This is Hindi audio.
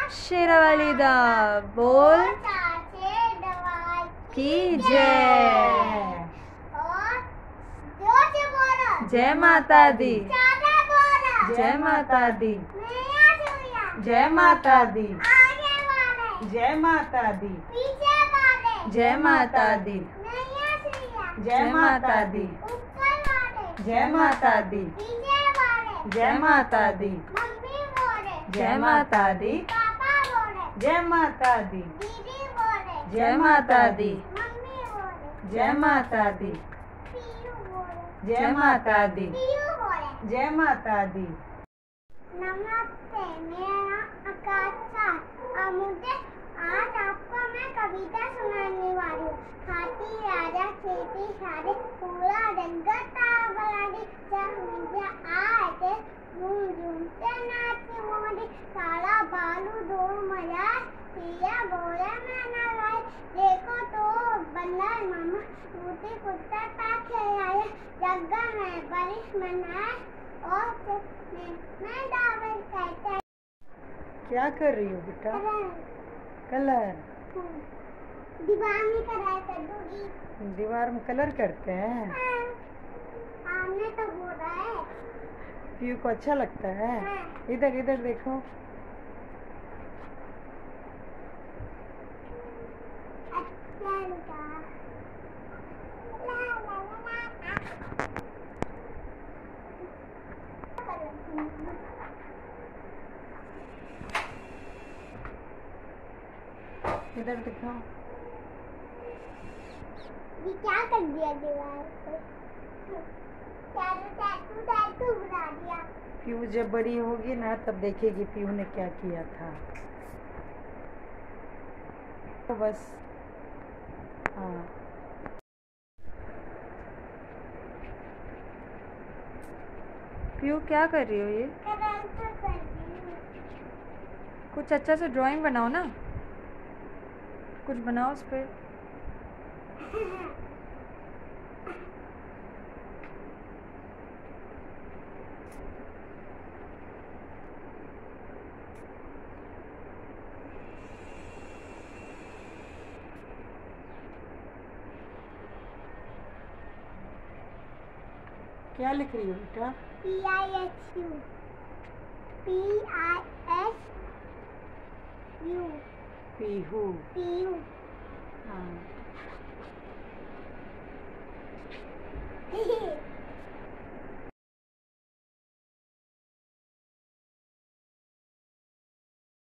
शेरावाली दा बोल की जय। जय माता दी, जय माता दी, जय माता दी, जय माता दी, जय माता दी, जय माता दी, जय माता दी, जय माता दी, जय माता दी, जय माता दी, जय माता दी, जय माता दी, जय माता दी, जय माता दी। नमस्ते, मेरा नाम आकाश है और मुझे आज आपको मैं कविता सुनाने वाली हूँ। हाथी राजा खेती सारे पूरा जगत बलाडी, जब मुझे आए थे झूम झूम से नाची मोदी, सारा बालू दो मजा पिया बोले मैं न गाए, देखो तो बंदर मामा टूटी कुत्ता पाखे आए, जगह में बारिश मनाए और मैं दावत कहता। क्या कर रही हो बेटा? कलर दीवार में कराया कर दूंगी। दीवार में कलर करते हैं? आमने तो हो रहा है। पीयू को अच्छा लगता है? इधर इधर देखो। अच्छा लगा। इधर दिखाओ। ये क्या कर दिया दीवार पे? टैटू बना दिया। पीयू जब बड़ी होगी ना तब देखेगी पीयू ने क्या किया था। तो बस हाँ। पीयू क्या कर रही हो ये? कुछ अच्छा से ड्राइंग बनाओ ना, कुछ बनाओ उस पर। क्या लिख रही हो बेटा? PISU पीहू। पीयू। हाँ।